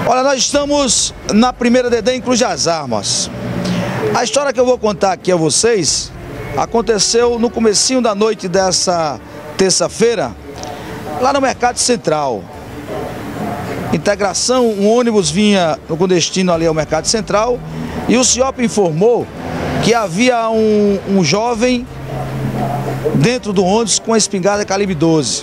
Olha, nós estamos na primeira DD em Cruz das Armas. A história que eu vou contar aqui a vocês aconteceu no comecinho da noite dessa terça-feira, lá no Mercado Central. Integração, um ônibus vinha com destino ali ao Mercado Central e o CIOP informou que havia um jovem dentro do ônibus com a espingarda calibre 12.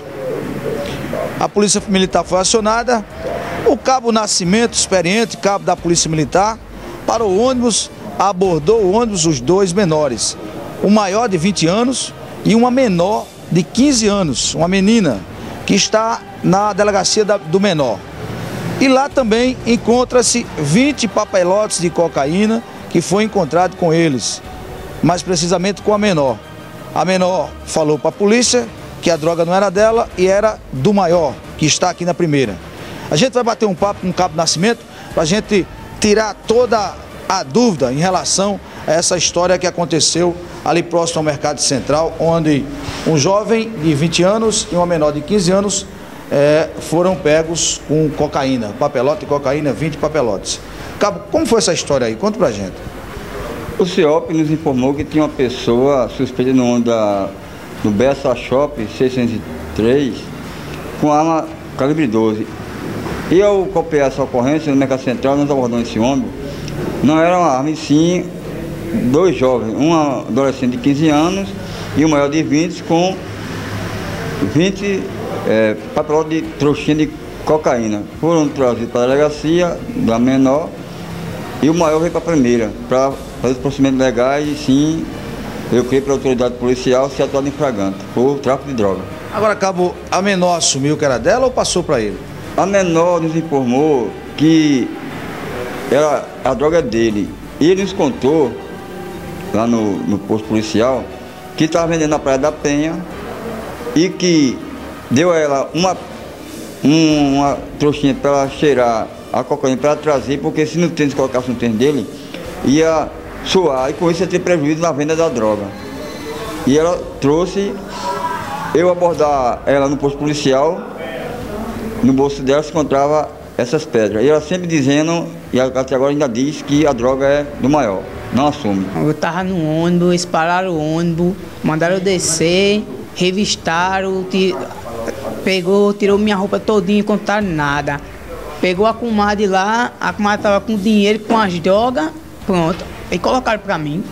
A Polícia Militar foi acionada, o cabo Nascimento, experiente, cabo da Polícia Militar, parou o ônibus, abordou o ônibus os dois menores, um maior de 20 anos e uma menor de 15 anos, uma menina que está na delegacia do menor. E lá também encontra-se 20 papelotes de cocaína que foi encontrado com eles, mais precisamente com a menor. A menor falou para a polícia que a droga não era dela e era do maior, que está aqui na primeira. A gente vai bater um papo com o cabo Nascimento para a gente tirar toda a dúvida em relação a essa história que aconteceu ali próximo ao Mercado Central, onde um jovem de 20 anos e uma menor de 15 anos foram pegos com cocaína, papelote de cocaína, 20 papelotes. Cabo, como foi essa história aí? Conta pra gente. O CIOP nos informou que tinha uma pessoa suspeita no Bessa Shop 603 com arma calibre 12. E ao copiar essa ocorrência no Mercado Central, nós abordamos esse ônibus. Não era uma arma, e sim dois jovens, um adolescente de 15 anos e um maior de 20 com 20 papelotes de trouxinha de cocaína. Foram trazidos para a delegacia da menor e o maior veio para a primeira, para fazer os procedimentos legais e sim, eu creio, para a autoridade policial se atuar em flagrante por tráfico de droga. Agora, cabo, a menor assumiu que era dela ou passou para ele? A menor nos informou que a droga é dele. E ele nos contou, lá no posto policial, que estava vendendo na Praia da Penha e que deu a ela uma trouxinha para ela cheirar a cocaína, para ela trazer, porque se no tênis colocasse no tênis dele, ia suar e com isso ia ter prejuízo na venda da droga. E ela trouxe, eu abordar ela no posto policial, no bolso dela se encontrava essas pedras. E ela sempre dizendo, e até agora ainda diz, que a droga é do maior, não assume. Eu estava no ônibus, eles pararam o ônibus, mandaram eu descer, revistaram, tirou minha roupa todinha e contaram nada. Pegou a comadre lá, a comadre estava com dinheiro, com as drogas, pronto. E colocaram para mim.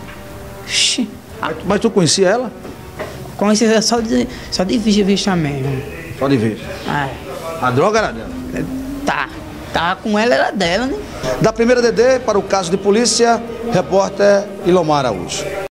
Mas tu conhecia ela? Conhecia só de vista mesmo. Só de vista? A droga era dela? Tava com ela, era dela, né? Da primeira DD para o caso de polícia, repórter Ilomar Araújo.